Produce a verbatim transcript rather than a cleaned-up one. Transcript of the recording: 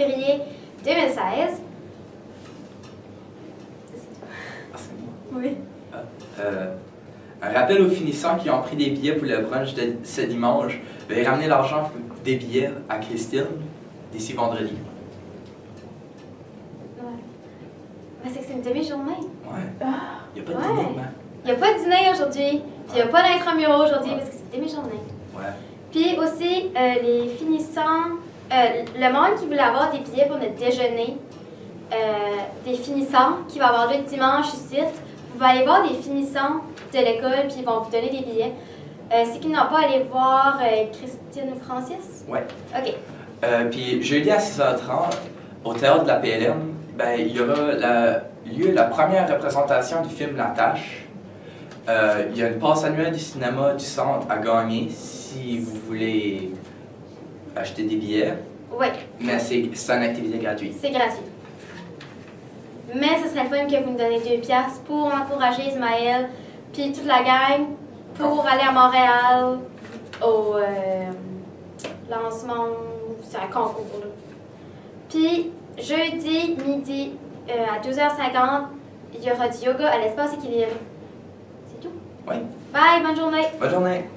février deux mille seize. Ah, c'est moi. Oui. Ah, euh, un rappel aux finissants qui ont pris des billets pour le brunch de ce dimanche. Veuillez ramener l'argent des billets à Christine d'ici vendredi. Ouais. Mais c'est que c'est une demi-journée. Ouais. Ah. Il n'y a pas de Ouais. dîner, hein? Il n'y a pas de dîner aujourd'hui. Puis il n'y a pas d'intramuros aujourd'hui parce que c'est demi-journée. Ouais. Puis aussi, euh, les finissants, euh, le monde qui voulait avoir des billets pour notre déjeuner, euh, des finissants qui va avoir lieu dimanche ici, vous allez voir des finissants de l'école puis ils vont vous donner des billets. Euh, c'est qu'ils n'ont pas allé voir euh, Christine ou Francis? Ouais. OK. Euh, puis jeudi à six heures trente, au théâtre de la P L M, ben, il y aura la, lieu la première représentation du film La Tâche. Euh, il y a une passe annuelle du cinéma du centre à gagner si vous voulez acheter des billets. Oui. Mais c'est une activité gratuite. C'est gratuit. Mais ce serait le fun que vous me donnez deux piastres pour encourager Ismaël puis toute la gang pour aller à Montréal au euh, lancement, c'est un concours là. Puis jeudi midi euh, à douze heures cinquante, il y aura du yoga à l'espace équilibre. C'est tout. Oui. Bye, bonne journée. Bonne journée.